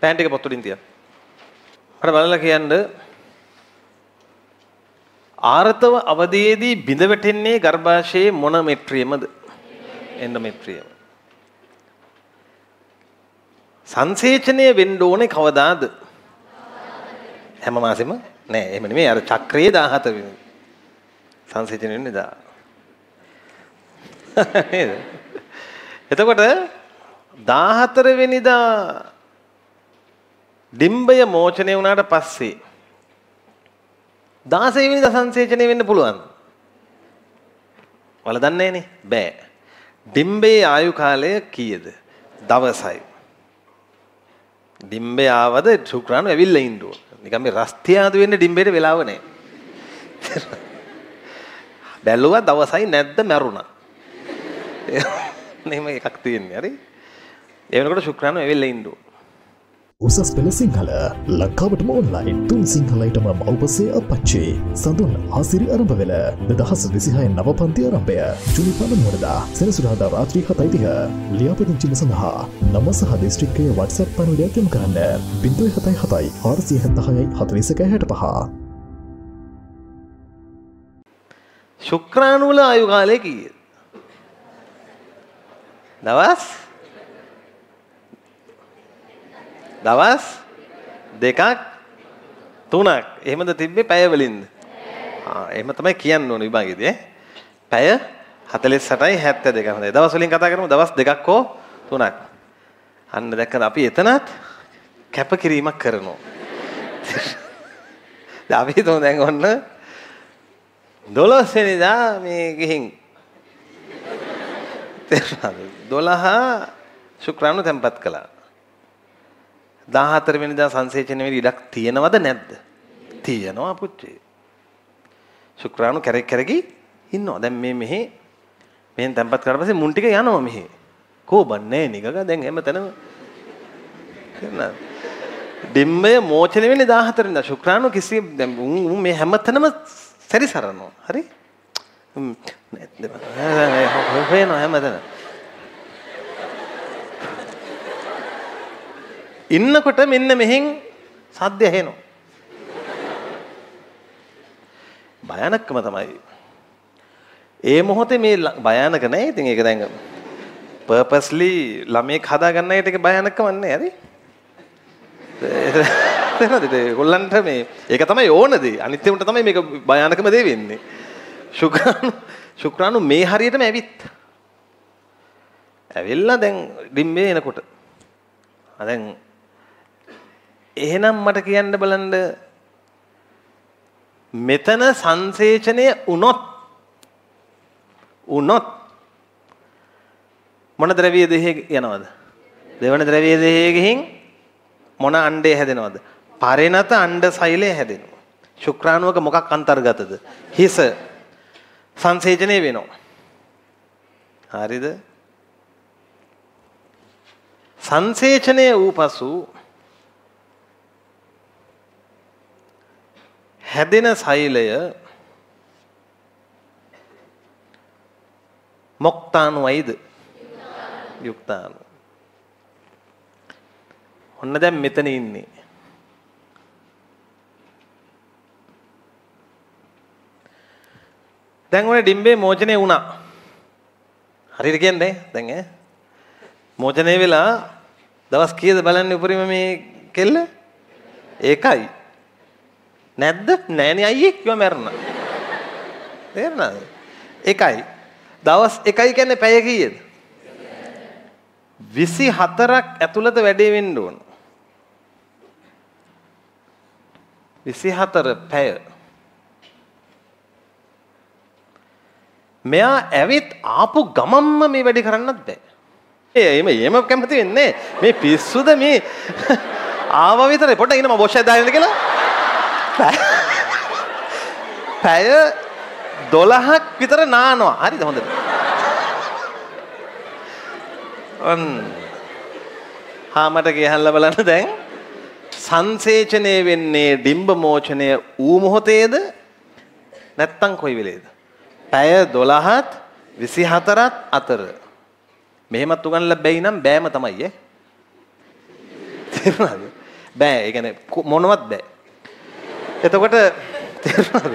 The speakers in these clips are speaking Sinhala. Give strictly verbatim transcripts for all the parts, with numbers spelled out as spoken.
පෑන් ටික පොත් උඩින් තියන්න. මට බලලා කියන්න ආර්තව අවධියේදී බිඳ වැටෙන්නේ ගර්භාෂයේ මොන මෙට්‍රියමද? එන්ඩෝමෙට්‍රියම. සංසේචනය වෙන්න ඕනේ කවදාද? හැම මාසෙම නෑ. එහෙම නෙමෙයි. අර චක්‍රයේ දාහතර වෙනි. සංසේචනය වෙන්නේ දා. නේද? එතකොට දාහතර වෙනිදා ඩිම්බය මෝචනය වුණාට පස්සේ දාසය වෙනිදා සංසේචනය වෙන්න පුළුවන්. වල දන්නේ නැනේ. බෑ. ඩිම්බේ ආයු කාලය කීයද? දවසයි. ඩිම්බේ ආවද ශුක්‍රාණු ඇවිල්ලා ඉන්න ඕන. නිකන් මේ රස්තියාදු වෙන්න ඩිම්බේට වෙලාව නැහැ. බැලුවා දවසයි නැද්ද මැරුණා. එහෙම එකක් තියෙන්නේ. හරි. ඒ වෙනකොට ශුක්‍රාණු ඇවිල්ලා ඉන්න ඕන. උසස් පෙළ සිංහල ලංකාවටම ඔන්ලයින් තුන් සිංහලයිටම මව්පසේ අපච්චි සඳුන් ආසිරි අරඹ වෙල දෙදහස් විසිහය නව පන්ති ආරම්භය ජුනි පළමුවනදා සෙනසුරාදා රාත්‍රී හතයි තිහ ලියාපදිංචි සඳහා නම සහ දිස්ත්‍රික්කයේ WhatsApp පණිවිඩයක් යොමු කරන්න ज़ीरो सात सात හාරසිය හැත්තෑ හය ෆෝර් එක හැට පහ. ශුක්‍රාණු වල ආයු කාලය කීයද? දවස් දවස් දෙකක් තුනක් එහෙමද තිබ්බේ පැය වලින්ද? ආ එහෙම තමයි කියන්න ඕනේ විභාගෙදී ඈ. පැය හතළිස් අටයි හැත්තෑ දෙකයි. හොඳයි. දවස් වලින් කතා කරමු. දවස් දෙකක් හෝ තුනක්. අන්න දැක්කද අපි එතනත් කැපකිරීමක් කරනවා. දැන් අපි හිතමු දැන් ඔන්න දොළොස් වෙනිදා මේ ගිහින් දොළහ ශුක්‍රාණු තැන්පත් කළා. දාහතර වෙනිදා සංසේචනය වෙන්න ඉඩක් තියෙනවද නැද්ද? තියෙනවා පුච්චේ. ශුක්‍රාණු කැරක් කැරකි ඉන්නවා. දැන් මේ මෙහි මෙහෙන් තැම්පත් කරලා පස්සේ මුන් ටික යනවා මෙහි. කෝබන්නේ නිකක දැන් හැමතැනම කරනවා. ඩිම්බය මෝචනය වෙන්නේ දාහතර වෙනිදා. ශුක්‍රාණු කිසි දැන් උන් මේ හැමතැනම සැරිසරනවා. හරි? හොයනවා හැමතැනම. ඉන්නකොට මෙන්න මෙහෙන් සද්ද ඇහෙනවා. භයානකම තමයි. ඒ මොහොතේ මේ භයානක නෑ. ඉතින් ඒක දැන් purposely ළමෙක් හදා ගන්න එකට ඒක භයානකම නෑ. හරි? තේරෙනවද? ඒගොල්ලන්ට මේ ඒක තමයි ඕන දේ. අනිත් ඒකට තමයි මේක භයානකම දේ වෙන්නේ. ශුක්‍රාණු ශුක්‍රාණු මේ හරියටම ඇවිත්. ඇවිල්ලා දැන් ඩිම්බේ එනකොට. ආ දැන් එහෙනම් මට කියන්න බලන්න මෙතන සංසේචනය වුණොත් වුණොත් මොන ද්‍රව්‍ය දෙහි යනවද? දෙවන ද්‍රව්‍ය දෙහි ගිහින් මොන අණ්ඩය හැදෙනවද? පරිණත අණ්ඩ සෛලය හැදෙනවා. ශුක්‍රාණුවක මොකක් අන්තර්ගතද? හිස සංසේචනය වෙනවා. හරිද? සංසේචනය වූ පසු හැදෙන සෛලය මොක්තාණුයිද? යුක්තාණු. ඔන්න දැන් මෙතන ඉන්නේ. දැන් ඔය ඩිම්බේ මෝචනය වුණා. හරියට කියන්නේ දැන් ඈ මෝචනය වෙලා දවස් කීයද බලන්නේ උපරිම මේ කෙල්ල? ඒකයි. නැද්ද? නෑනේ අයියේ කිව්වා මැරුණා. තේරුණාද? එකයි. දවස් එකයි කියන්නේ පැය කීයද? විසි හතරක් ඇතුළත වැඩේ වෙන්න ඕන. විසි හතර පැය. මෙයා ඇවිත් ආපු ගමම්ම මේ වැඩේ කරන්නත් බෑ. ඒ එම එම කැමති වෙන්නේ මේ පිස්සුද මේ ආව විතරේ පොඩ්ඩක් ඉන්න මම බොෂ් එක දාන්න කියලා. පැය දොළහක් විතර නානවා. හරිද? හොඳද? අන් හාමට ගහලා බලන්න දැන් සංසේචනය වෙන්නේ ඩිම්බ මෝචනය ඌ මොහොතේද නැත්තම් කොයි වෙලේද? පැය දොළහත් විසි හතරත් අතර. මෙහෙමත් උගන්ලා බැයි නම් බෑම තමයි ඈ. තේරුණාද? බෑ. ඒ කියන්නේ මොනවත් බෑ. එතකොට තේරුණාද?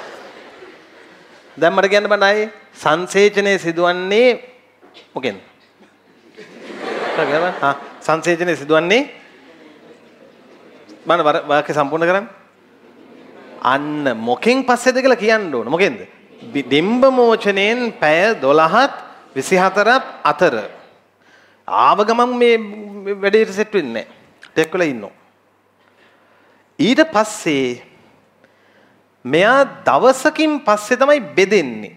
දැන් මට කියන්න බෑ ආයේ සංසේචනයේ සිදුවන්නේ මොකෙන්ද? හා සංසේචනයේ සිදුවන්නේ මම වාක්‍ය සම්පූර්ණ කරන්න. අන්න මොකෙන් පස්සේද කියලා කියන්න ඕන. මොකෙන්ද? ඩිම්බ මෝචනයෙන් පැය දොළහත් විසිහතරත් අතර. ආව ගමන් මේ වැඩේට සෙට් වෙන්නේ නැහැ. ටෙක් වල ඉන්නෝ. ඊට පස්සේ මෙයා දවසකින් පස්සේ තමයි බෙදෙන්නේ.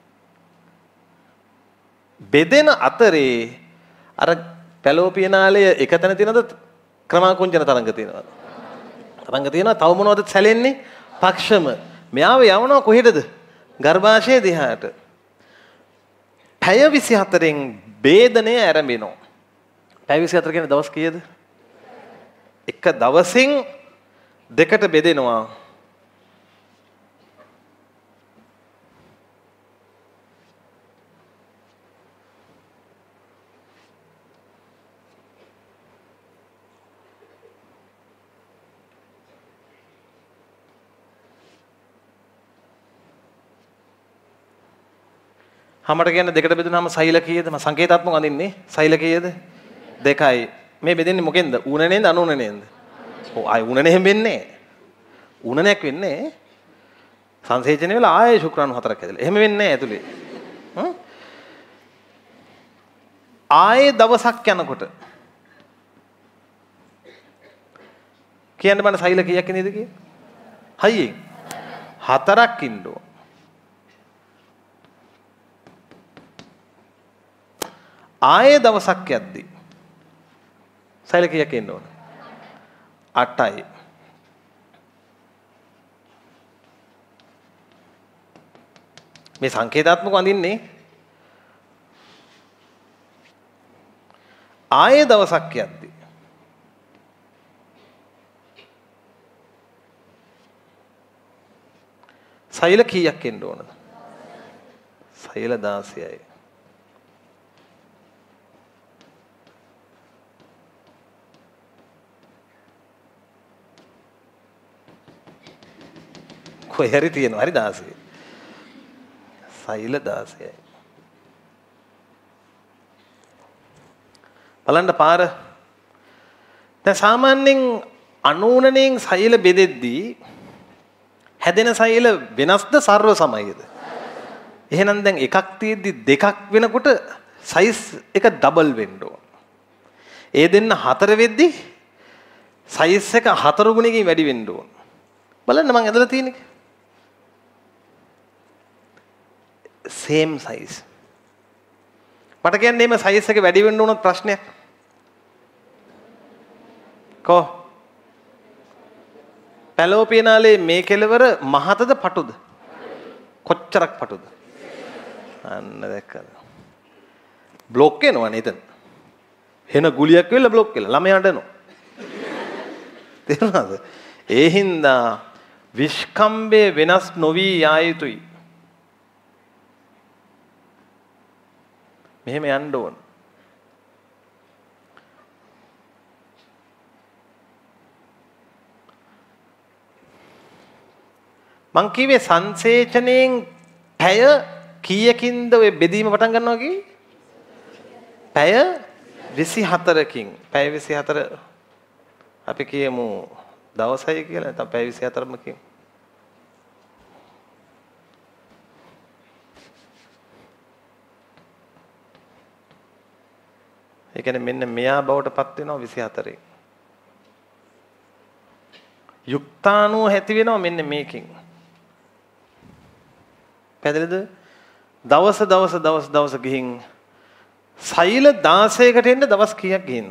බෙදෙන අතරේ අර පැලෝපියනාලය එක තැන තියෙනවද ක්‍රමාකුංචන තරංග තියෙනවද? තරංග තියෙනවා. තව මොනවද සැලෙන්නේ? පක්ෂම. මෙයාව යවනවා කොහෙටද? ගර්භාෂය දිහාට. පැය විසිහතරෙන් බේදනය ආරම්භිනවා. පැය විසිහතර කියන්නේ දවස් කීයද? එක දවසින් දෙකට බෙදෙනවා. හැමකට කියන්නේ දෙකට බෙදුනහම සෛල කීයද? මම සංකේතාත්මක අඳින්නේ. සෛල කීයද? දෙකයි. මේ බෙදෙන්නේ මොකෙන්ද? ඌනනේන්ද අනුනනේන්ද? ඔව් ආයි ඌනනේ හැම වෙන්නේ. ඌනනයක් වෙන්නේ. සංසේචනය වෙලා ආයේ ශුක්‍රාණු හතරක් ඇදලා. එහෙම වෙන්නේ නැහැ ඇතුලේ. හ්ම්? ආයේ දවසක් යනකොට කියන්න බෑ සෛල කීයක් ඉන්නේද කියලා? හයියෙන්. හතරක් ඉන්න ඕන. ආයේ දවසක් යද්දි සෛල කීයක් එන්න ඕන? අටයි. මේ සංකේතාත්මක වඳින්නේ ආයේ දවසක් යද්දි සෛල කීයක් එන්න ඕනද? සෛල දාසයයි. කොහේ හරි තියෙනවා. හරි දාසය. සෛල දාසයයි. බලන්න පාර. දැන් සාමාන්‍යයෙන් අනූනණයෙන් සෛල බෙදෙද්දී හැදෙන සෛල වෙනස්ද සර්ව සමයද? එහෙනම් දැන් එකක් තියෙද්දි දෙකක් වෙනකොට සයිස් එක ඩබල් වෙන්න ඕන. ඒ දෙන්න හතර වෙද්දි සයිස් එක හතර ගුණයකින් වැඩි වෙන්න ඕන. බලන්න මම ඇදලා තියෙන්නේ. same size. මට කියන්නේ මේ size එක වැඩි වෙන්න උනොත් ප්‍රශ්නයක්. කො පැලෝපියනාලේ මේ කෙලවර මහතද පටුද? කොච්චරක් පටුද? අන්න දැක්කද? බ්ලොක් වෙනවනේ එතන. වෙන ගුලියක් වෙලා බ්ලොක් වෙලා ළමයාට එනවා. තේරුණාද? ඒ හින්දා විස්කම්බේ වෙනස් නොවි යා යුතුයි. මෙහෙම යන්න ඕන. මං කිව්වේ සංසේචනයෙන් පැය කීයකින්ද ඔය බෙදීම පටන් ගන්නවා කිව්වේ? පැය විසිහතරකින්. පැය විසිහතර අපි කියමු දවසයි කියලා. නැත්නම් පැය විසිහතරම කියමු. ඒ කියන්නේ මෙන්න මෙයා බවට පත් වෙනවා විසිහතරෙන්. යුක්තාණුව ඇති වෙනවා මෙන්න මේකෙන්. පැහැදිලිද? දවස් දවස් දවස් දවස් ගිහින් සෛල දාසයකට එන්න දවස් කීයක් ගිහින්?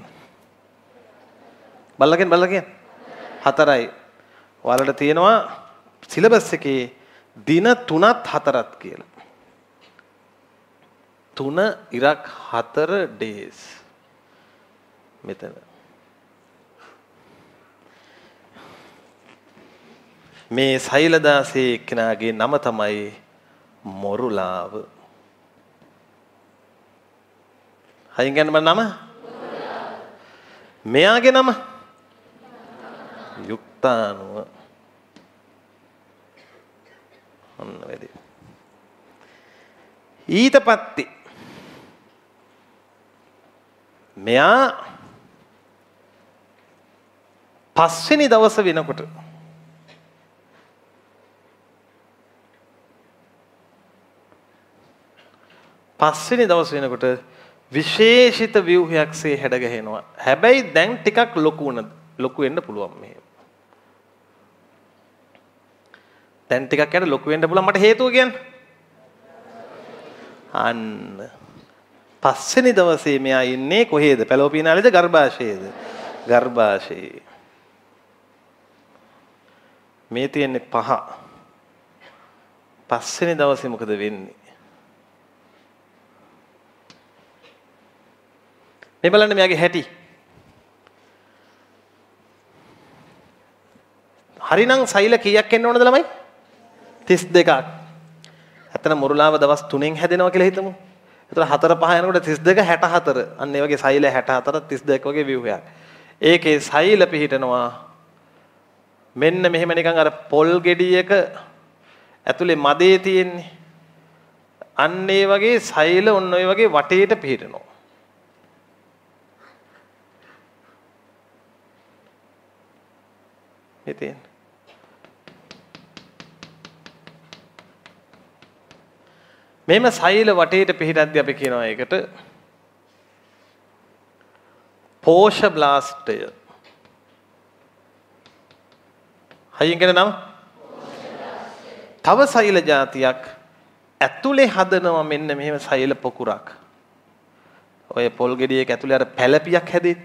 බලලකින් බලලකින් හතරයි. ඔයාලට තියෙනවා සිලබස් එකේ දින තුනත් හතරත් කියලා. තුන ඉරක් හතර days. මෙතන මේ සෛලදාසේ එක්කෙනාගේ නම තමයි මොරුලාව. හයින් ගන්න බෑ නම. මෙයාගේ නම යුක්තාණුව ඔන්න වැඩි. ඊට පස්සේ මෙයා පස්වෙනි දවස වෙනකොට පස්වෙනි දවස වෙනකොට විශේෂිත ව්‍යුහයක්සේ හැඩ ගැහෙනවා. හැබැයි දැන් ටිකක් ලොකු වුණ ලොකු වෙන්න පුළුවන් මේ. දැන් ටිකක් යට ලොකු වෙන්න පුළුවන් මට හේතුව කියන්නේ. අන්න පස්වෙනි දවසේ මෙයා ඉන්නේ කොහේද? පැලෝපීනාලේද ගර්භාෂයේද? ගර්භාෂයේ. මේ තියෙන්නේ පහ. පස්වෙනි දවසේ මොකද වෙන්නේ? මේ බලන්න මෙයාගේ හැටි. හරිනම් සෛල කීයක් එන්න ඕනද ළමයි? තිස් දෙකක්. ඇත්තට මුරුලාව දවස් තුනෙන් හැදෙනවා කියලා හිතමු. ඒතර හතර පහ යනකොට තිස් දෙක හැට හතර. අන්න ඒ වගේ සෛල හැට හතර තිස් දෙක වගේ ව්‍යුහයක්. ඒකේ සෛල පිහිටනවා මෙන්න මෙහෙම නිකන් අර පොල් ගෙඩියක ඇතුලේ මදේ තියෙන්නේ. අන්න ඒ වගේ සෛල ඔන්න ඔය වගේ වටේට පිහිටනවා. ඉතින් මෙහෙම සෛල වටේට පිහිටද්දී අපි කියනවා ඒකට පෝෂ බ්ලාස්ටය. හයියෙන් කියන නම තව සෛල జాතියක් ඇතුලේ හදනවා මෙන්න මෙහෙම සෛල පොකුරක්. ඔය පොල් ගෙඩියක ඇතුලේ අර පැලපියක් හැදෙන්නේ.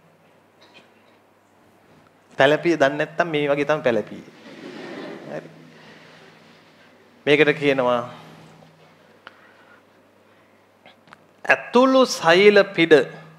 පැලපිය දන්නේ නැත්තම් මේ වගේ තමයි පැලපිය. හරි. මේකට කියනවා ඇතුළු සෛල පිඩ.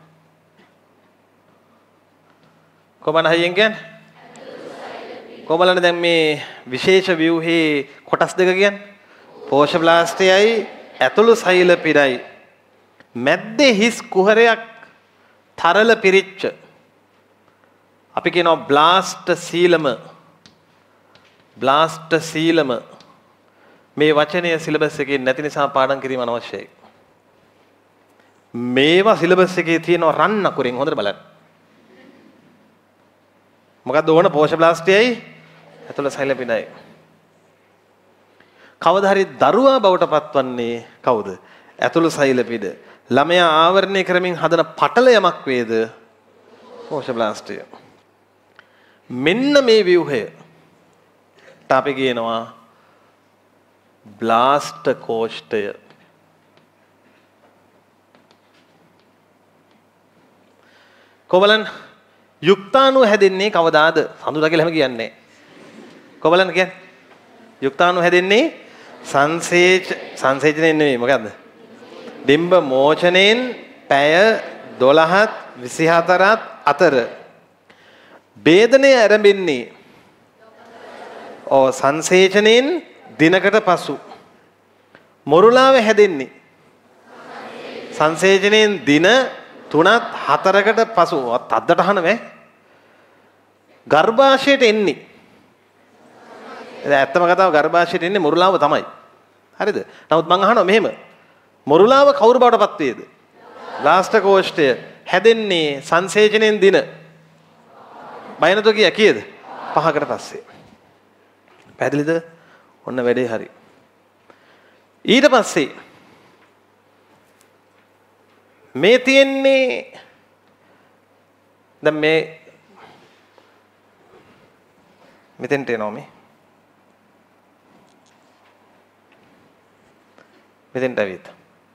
කොහොමද හයියෙන් කියන්නේ? කොහොමද දැන් මේ විශේෂ ව්‍යුහේ කොටස් දෙක කියන්නේ? පෝෂ බ්ලාස්ටයයි ඇතුළු සෛල පිඩයි. මැද්දේ හිස් කුහරයක් තරල පිරිච්ච අපි කියනවා බ්ලාස්ට් සීලම. බ්ලාස්ට් සීලම මේ වචනය සිලබස් එකේ නැති නිසා පාඩම් කිරීම අනවශ්‍යයි. මේවා සිලබස් එකේ තියෙනවා රන් අකුරෙන් හොඳට බලන්න. මොකක්ද ඕන පෝෂ බ්ලාස්ටයයි ඇතුළ සෛල පිඩයි. කවදා හරි දරුවා බවට පත්වන්නේ කවුද? ඇතුළු සෛල පිඩ. ළමයා ආවරණය කරමින් හදන පටල යමක් වේද? පෝෂ බ්ලාස්ටය. මෙන්න මේ ව්‍යුහය අපි කියනවා බ්ලාස්ට් කෝෂ්ඨය. කොබලන් යුක්තාණු හැදෙන්නේ කවදාද? සඳුදා කියලා හැම කියන්නේ. කොබලන් කියන්නේ යුක්තාණු හැදෙන්නේ සංසේච සංසේචනයෙන් නෙමෙයි මොකද්ද? ඩිම්බ මෝචනයෙන් පැය දොළහත් විසිහතරත් අතර බේදනය ආරම්භෙන්නේ ඔව් සංසේචනයෙන් දිනකට පසු. මොරුලාව හැදෙන්නේ සංසේචනයෙන් දින තුනත් හතරකට පසු. අද්දට අහනවැ ගර්භාෂයට එන්නේ. ඇත්තම කතාව ගර්භාෂයට එන්නේ මොරුලාව තමයි. හරිද? නමුත් මං අහනවා මෙහෙම මොරුලාව කවුරු බවට පත් වේද? බ්ලාස්ට් කෝෂ්ඨය හැදෙන්නේ සංසේචනයෙන් දින බයනතෝ කිය කීයද? පහකට පස්සේ. පැහැදිලිද? ඔන්න වැඩේ හරි. ඊට පස්සේ මේ තියෙන්නේ දැන් මේ මෙතෙන්ට එනවා මේ. මෙතෙන්ට ඇවිත්.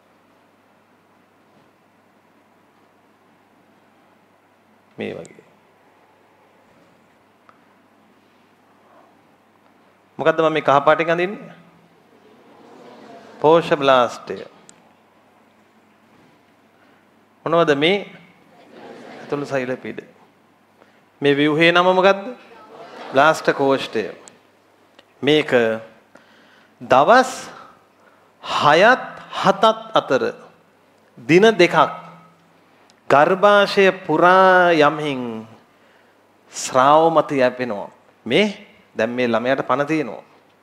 මේ වගේ. මොකද්ද මම මේ කහ පාටෙන් අඳින්නේ? පෝෂ බ්ලාස්ටය. මොනවද මේ? ඇතුළු සෛල පිඩ. මේ ව්‍යුහේ නම මොකද්ද? බ්ලාස්ට් කෝෂ්ඨය. මේක දවස් හයත් හතත් අතර දින දෙකක් ගර්භාෂය පුරා යමින් ශ්‍රාව මත යැපෙනවා. මේ දැන් මේ ළමයාට පණ තියෙනවා.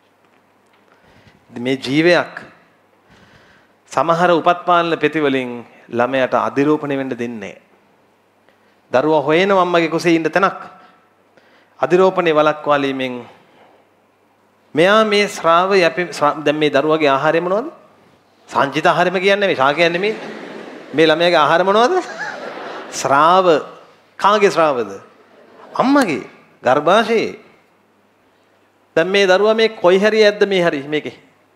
මේ ජීවයක් සමහර උපත්පාලන පෙති වලින් ළමයාට අධිරෝපණය වෙන්න දෙන්නේ නැහැ. දරුවා හොයනවා අම්මගේ කුසේ ඉන්න තැනක්. අධිරෝපණය වළක්වාලීමෙන් මෙයා මේ ශ්‍රාව යැපෙ දැන් මේ දරුවාගේ ආහාරය මොනවද? සංචිත ආහාරෙම කියන්නේ මේ ශා කියන්නේ මේ මේ ළමයාගේ ආහාර මොනවද? ශ්‍රාව. කාගේ ශ්‍රාවද? අම්මගේ ගර්භාෂයේ. දැන් මේ දරුවා මේ කොයි හරි ඇද්ද මේ හරි මේකේ?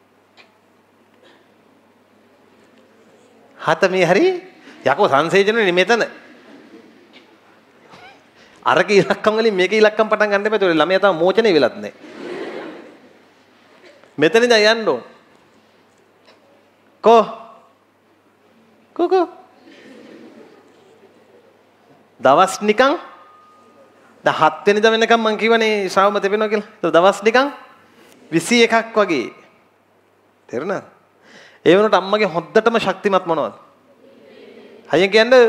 හත මේ හරි යකෝ සංසේචනේ මෙතන. අරක ඉලක්කම් වලින් මේක ඉලක්කම් පටන් ගන්න එපා. ඒතකොට ළමයා තාම මෝචනේ වෙලත් නැහැ. මෙතන ඉඳන් යන්න ඕන. කො කොකෝ දවස් නිකන් ද හත් වෙනිදා වෙනකම් මං කියවනේ ශ්‍රාවම තෙපෙනවා කියලා. ඒක දවස් නිකන් විසි එකක් වගේ. තේරුණාද? ඒ වෙනකොට අම්මගේ හොද්දටම ශක්තිමත් මොනවද? හයියෙන් කියන්නේ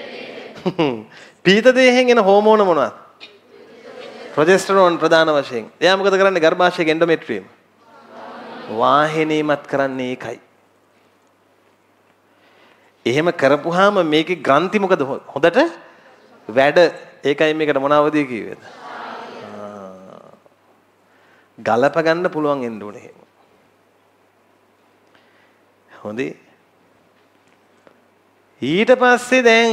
පීත දේහෙන් එන හෝමෝන මොනවද? ප්‍රොජෙස්ටරෝන් ප්‍රධාන වශයෙන්. එයා මොකද කරන්නේ? ගර්භාෂයේ එන්ඩෝමෙට්‍රියම් වාහිනීමත් කරන්නේ ඒකයි. එහෙම කරපුවාම මේකේ ග්‍රන්ථි මොකද හොඳට වැඩ. ඒකයි මේකට මොනවද කිව්වේද? ගලප ගන්න පුළුවන් එන්න ඕනේ එහෙම. හොඳයි. ඊට පස්සේ දැන්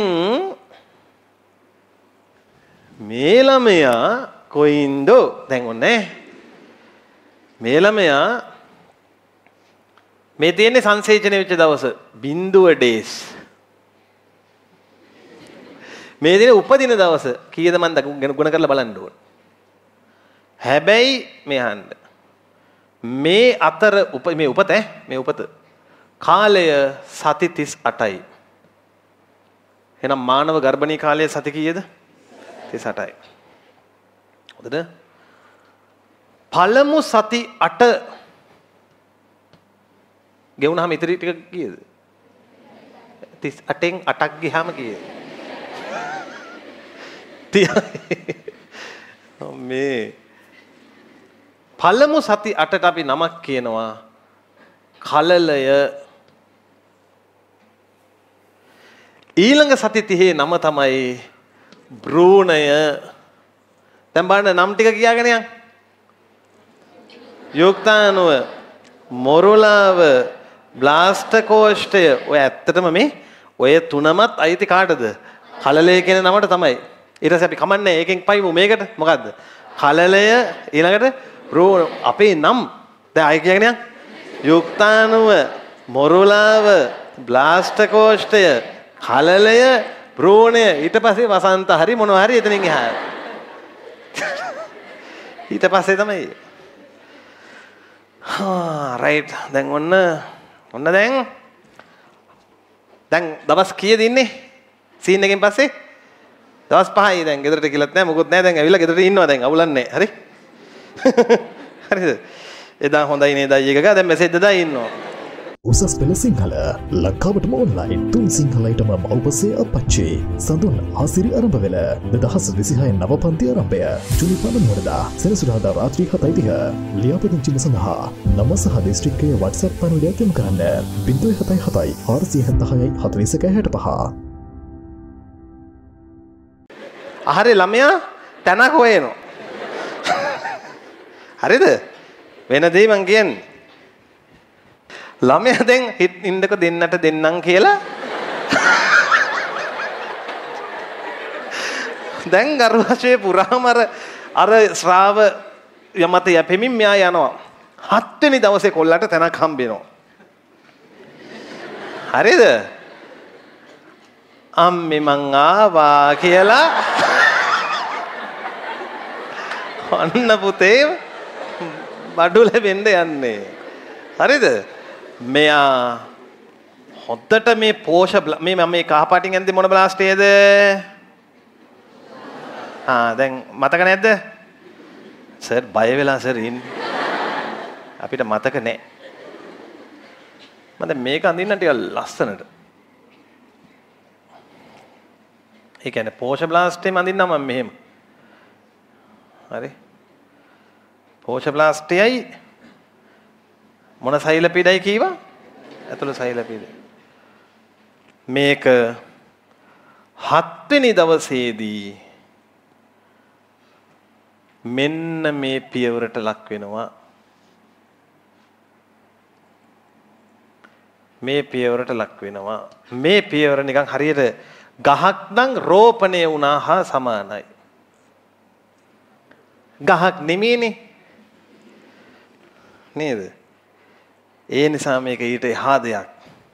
මේ ළමයා කොයින්ද? දැන් ඔන්නේ මේ ළමයා මේ තියෙන්නේ සංසේචනය වෙච්ච දවස බිඳුව ඩේස්. මේ දින උපදින දවස කීයද මන් ගුණ කරලා බලන්න ඕන. හැබැයි මේ අහන්න මේ අතර උප මේ උපත මේ උපත කාලය සති තිස් අටයි. එහෙනම් මානව ගර්භණී කාලය සති කීයද? තිස් අටයි. හොඳද? පළමු සති අට ගෙවුනහම ඉතිරි ටික කීයද? තිස් අටෙන් අටක් ගියාම කීයද? මේ පළමු සති අටට අපි නමක් කියනවා කලලය. ඊළඟ සති තිහේ නම තමයි භ්‍රූණය. දැන් බලන්න නම් ටික කියාගෙන යන්න. යුක්තාණුව, මොරුලාව, බ්ලාස්ටර් කෝෂ්ඨය. ඔය ඇත්තටම මේ ඔය තුනමත් අයිති කාටද? කලලය කියන නමට තමයි. ඊට පස්සේ අපි කමන්නේ ඒකෙන් පයිමු මේකට. මොකද්ද? කලලය ඊළඟට භ්‍රූණ. අපේ නම් දැන් අය කියගෙන යන්න. යුක්තාණුව, මොරුලාව, බ්ලාස්ටර් කෝෂ්ඨය, කලලය, භ්‍රූණය. ඊට පස්සේ වසන්ත හරි මොනවා හරි එතනින් එහා. ඊට පස්සේ තමයි හා රයිට්. දැන් ඔන්න ඔන්න දැන් දැන් දවස් කීයද ඉන්නේ? සීන් එකෙන් පස්සේ දවස් පහයි. දැන් ගෙදරට ගිලත් නැහැ මොකුත් නැහැ. දැන් ඇවිල්ලා ගෙදරට ඉන්නවා. දැන් අවුලන්නේ හරි. හරිද? එදා හොඳයි නේද අයියක ගා. දැන් මෙසේජ් දදා ඉන්නවා. උසස් පෙළ සිංහල ලංකාවටම ඔන්ලයින් තුන් සිංහලයිටම මව්පසේ අපච්චි සඳුන් ආසිරි අරඹ වෙල දෙදහස් විසිහය නව පන්ති ආරම්භය ජුනි පළමුවනදා සෙනසුරාදා රාත්‍රී හතයි තිහ. ලියාපදිංචි සඳහා නම සහ දිස්ත්‍රික්කයේ WhatsApp පණිවිඩයක් යොමු කරන්න ज़ीरो सात सात හාරසිය හෙත්තහයි හතළිස් එකයි හැට පහ. අහරේ ළමයා තැනක් හොයනවා. හරිද? වෙන දෙයක් මං කියන්නේ. ළමයා දැන් ඉන්නක දෙන්නට දෙන්නම් කියලා දැන් ගර්භාෂයේ පුරාම අර අර ශ්‍රාව යමත යැපෙමින් මෙයා යනවා. හත් වෙනි දවසේ කොල්ලට තැනක් හම්බ වෙනවා. හරිද? අම්මේ මං ආවා කියලා අන්න පුතේ බඩු ලැබෙන්න යන්නේ. හරිද? මෙයා හොද්දට මේ පෝෂ මේ මම මේ කහපාටින් ඇන්දේ මොන බ්ලාස්ටේද? ආ දැන් මතක නැද්ද? සර් බය වෙලා සර් ඉන්නේ. අපිට මතක නැහැ. මම දැන් මේක අඳින්න ටික ලස්සනට. ඒ කියන්නේ පෝෂ බ්ලාස්ටේ මම අඳින්නම් මම මෙහෙම. හරි. පෝෂ ප්ලාස්ටියයි මොන සෛල පීඩයි කීවා? ඇතුළු සෛල පීඩ. මේක හත් වෙනි දවසේදී මෙන්න මේ පියවරට ලක් වෙනවා. මේ පියවරට ලක් වෙනවා. මේ පියවර නිකන් හරියට ගහක් නම් රෝපණය වුණා හා සමානයි. ගහක් නෙමෙයිනේ නේද? ඒ නිසා මේක ඊට එහා දෙයක්.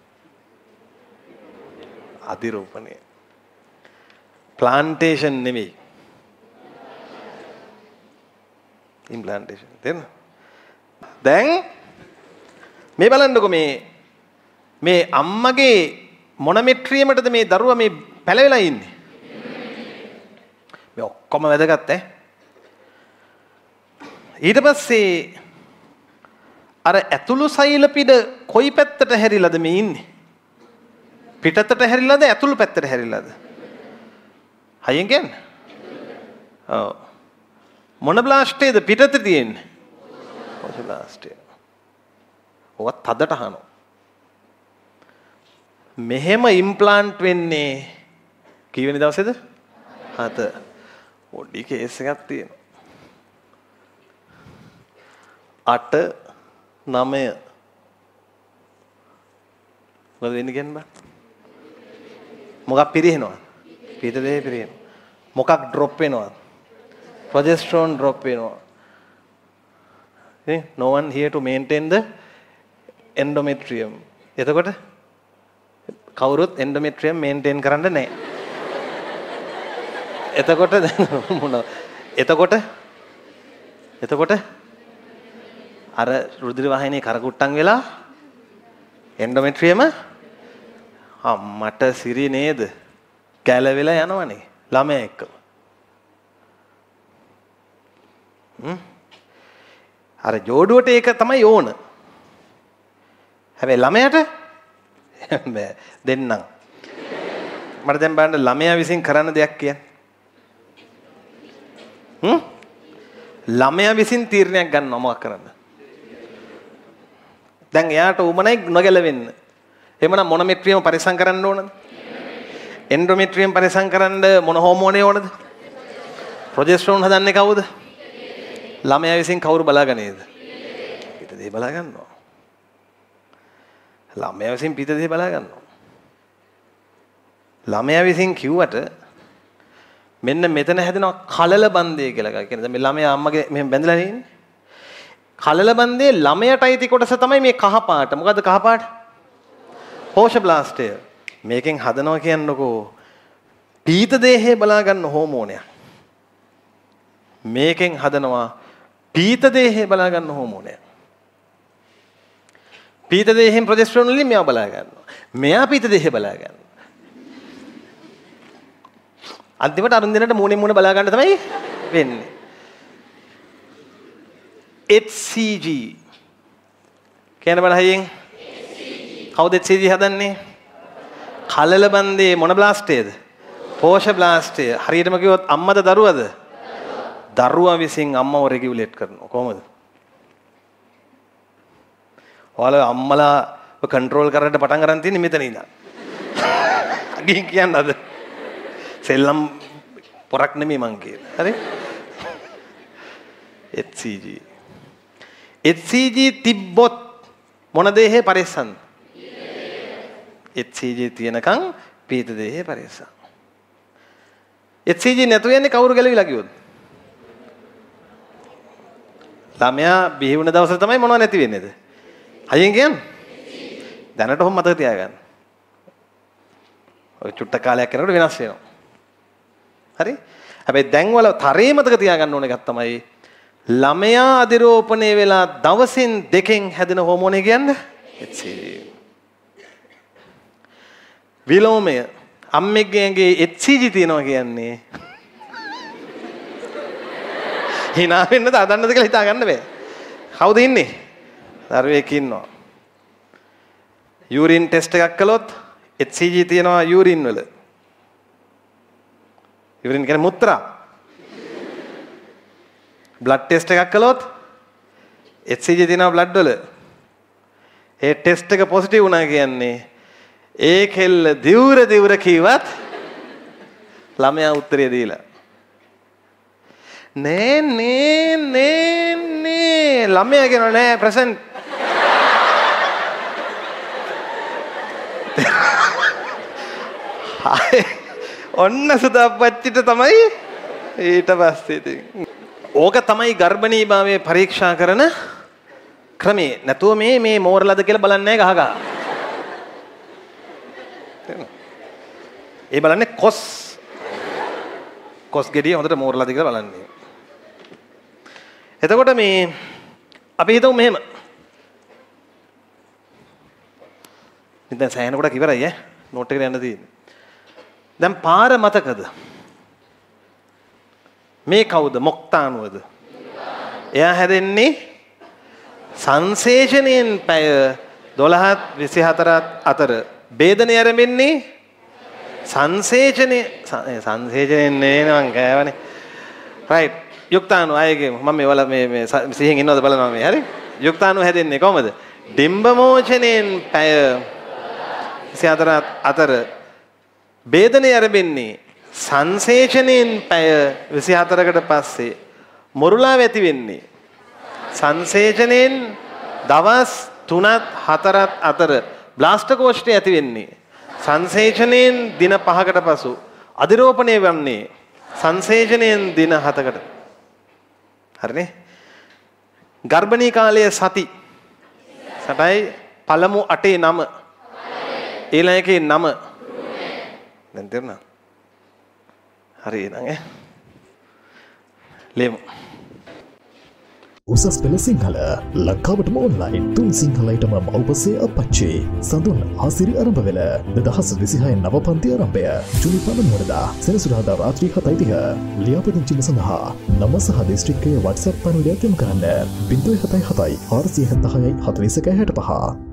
අධිරෝපණය. ප්ලාන්ටේෂන් නෙමෙයි. ඉම්ප්ලාන්ටේෂන්. දෙන්න. දැන් මේ බලන්නකො මේ මේ අම්මගේ මොන මෙට්‍රියමටද මේ දරුවා මේ පැලවිලා ඉන්නේ? මේ ඔක්කොම වැදගත් ඈ. ඊට පස්සේ අර ඇතුළු සෛල පිට කොයි පැත්තට හැරිලාද මේ ඉන්නේ? පිටතට හැරිලාද ඇතුළු පැත්තට හැරිලාද? හයියෙන් කියන්නේ? ඔව්. මොන බ්ලාස්ටේද පිටත තියෙන්නේ? පෝෂ බ්ලාස්ටේ. ඔවත් තදට අහනවා. මෙහෙම ඉම්ප්ලාන්ට් වෙන්නේ කීවෙනි දවසේද? හත. පොඩි කේස් එකක් තියෙනවා. අට නවය. මොකද වෙන්නේ කියන්නේ? මොකක් පිරිනවද? පිට දෙය පිරිනව. මොකක් ඩ්‍රොප් වෙනවද? progesterone drop වෙනවා. okay? No one here to maintain the endometrium. එතකොට කවුරුත් endometrium maintain කරන්න නැහැ. එතකොට මොනවද? එතකොට එතකොට අර රුධිර වාහිනිය කරකුට්ටම් වෙලා endometrium අම්මට සිරි නේද? කැලවෙලා යනවනේ ළමයා එක්ක. අර ජෝඩුවට ඒක තමයි ඕන. හැබැයි ළමයාට බෑ දෙන්නම්. මට දැන් බලන්න ළමයා විසින් කරන්න දෙයක් කියන්නේ. හ්ම්? ළමයා විසින් තීරණයක් ගන්නවා මොකක් කරන්න. දැන් එයාට උමනයි නොගැලවෙන්න. එහෙමනම් මොන මෙට්‍රියම පරිසම් කරන්න ඕනද? එන්ඩෝමෙට්‍රියම් පරිසම් කරන්න මොන හෝමෝනේ ඕනද? ප්‍රොජෙස්ටරෝන් හදන්නේ කවුද? ළමයා විසින් කවුරු බලාගන්නේද? පිට දෙය බලා ගන්නවා. ළමයා විසින් පිට දෙය බලා ගන්නවා. ළමයා විසින් කිව්වට මෙන්න මෙතන හැදෙනවා කලල බන්දේ කියලා එකක්. කියන්නේ මේ ළමයා අම්මගේ මෙහෙම බැඳලා ඉන්නේ. කලල බන්දේ ළමයට අයිති කොටස තමයි මේ කහ පාට. මොකද්ද කහ පාට? පෝෂ බ්ලාස්ටය. මේකෙන් හදනවා කියන්නකෝ පීත දේහය බලා ගන්න හෝමෝනයක්. මේකෙන් හදනවා පීත දේහය බලා ගන්න හෝමෝනයක්. පීත දේහෙන් ප්‍රොජෙස්ටරෝන් වලින් මෙයා බලා ගන්නවා. මෙයා පීත දේහය බලා ගන්නවා. අන්තිමට අරුන් දෙන්නට මූණෙන් මූණ බලා ගන්න තමයි වෙන්නේ. H C G කියන බලහයෙන් කවුද H C G හදන්නේ? කලල බන්දේ මොන බ්ලාස්ටේද? පෝෂ බ්ලාස්ටය. හරියටම කිව්වොත් අම්මද දරුවද? දරුවා විසින් අම්මව රෙගියුලේට් කරනවා. කොහොමද? ඔයාලා අම්මලා කන්ට්‍රෝල් කරන්න පටන් ගන්න තියෙන්නේ මෙතන ඉඳන්. අගින් කියන්න අද. සෙල්ලම් පොරක් නෙමෙයි මං කියන්නේ. හරි? H C G. H C G තිබ්බොත් මොන දේහේ පරිස්සම්? H C G තියෙනකන් පීත දේහේ පරිස්සම්. H C G නැතු යන්නේ කවුරු ගැලවිලා කිව්වොත්? ළමයා බිහි වුණ දවසේ තමයි මොනව නැති වෙන්නේද? අයියෙන් කියන්නේ? දැනට ඔහොම මතක තියාගන්න. ඔය චුට්ට කාලයක් යනකොට වෙනස් වෙනවා. හරි? හැබැයි දැන් වල තරේ මතක තියාගන්න ඕන එකක් තමයි ළමයා අධිරෝපණය වෙලා දවසින් දෙකෙන් හැදෙන හෝමෝනේ කියන්නේ H C G. විලෝමය අම්මෙක්ගේ H C G තියෙනවා කියන්නේ hina වෙන්නද අදන්නද කියලා හිතා ගන්න බෑ. කවුද ඉන්නේ? දරුවෙක් ඉන්නවා. යූරින් ටෙස්ට් එකක් කළොත් H C G තියෙනවා යූරින් වල. යූරින් කියන්නේ මුත්‍රා. බ්ලඩ් ටෙස්ට් එකක් කළොත් H C G තියෙනවා බ්ලඩ් වල. ඒ ටෙස්ට් එක පොසිටිව් වුණා කියන්නේ ඒ කෙල්ල දිවුර දිවුර කීවත් ළමයා උත්තරය දීලා. නේ නේ නේ නේ ළමයා කියනවා නෑ ප්‍රසන්ට්. ඔන්න සුදප්පච්චිට තමයි ඊට පස්සේ ඉතින් ඕක තමයි ගර්භණී භාවයේ පරීක්ෂා කරන ක්‍රමේ. නැතුව මේ මේ මෝරලද කියලා බලන්නේ නැහැ ගහ ගහ. ඒ බලන්නේ කොස් කොස් ගෙඩිය හොඳට මෝරලද කියලා බලන්නේ. එතකොට මේ අපි හිතමු මෙහෙම. දැන් සෑහෙන කොටක් ඉවරයි ඈ. නෝට් එකට යන්න තියෙන්නේ. දැන් පාර මතකද? මේ කවුද? මොක්තානුවද? එයා හැදෙන්නේ සංසේචනයෙන් පැය දොළහත් විසිහතරත් අතර. ભેදනය ආරම්භෙන්නේ සංසේචනයේ සංසේචනයෙන් නේ මං කෑවනේ. රයිට්. යුක්තාණු අයගේ මම මේ වල මේ මේ සිහින් ඉන්නවද බලනවා මේ. හරි. යුක්තාණු හැදෙන්නේ කොහමද? ඩිම්බ මෝචනයෙන් පැය විසිහතරත් අතර. ભેදනය ආරම්භෙන්නේ සංසේචනයෙන් පැය විසිහතරකට පස්සේ. මොරුලා වෙති වෙන්නේ සංසේචනයෙන් දවස් තුනත් හතරත් අතර. බ්ලාස්ට් කෝෂ්ඨය ඇති වෙන්නේ සංසේචනයෙන් දින පහකට පසු. අධිරෝපණය වන්නේ සංසේචනයෙන් දින හතකට. හරිනේ. ගර්භණී කාලයේ සති සටයි පළමු අටේ නම ඊළඟ එකේ නම දැන් තේරුණා? හරි එහෙනම් ඈ ලෙමු. උසස් පෙළ සිංහල ලංකාවටම ඔන්ලයින් තුන් සිංහලයිටම මව්පසේ අපච්චි සඳුන් ආසිරි ආරම්භ වෙල දෙදහස් විසිහය නව පන්ති ආරම්භය ජූනි පළමුවනදා සෙනසුරාදා රාත්‍රී හතයි තිහ. ලියාපදිංචි සඳහා නම සහ දිස්ත්‍රික්කයේ WhatsApp පණිවිඩයක් යොමු කරන්න. ज़ीरो सात सात हर सी हत्ता हय हतलीस का हेट पहा.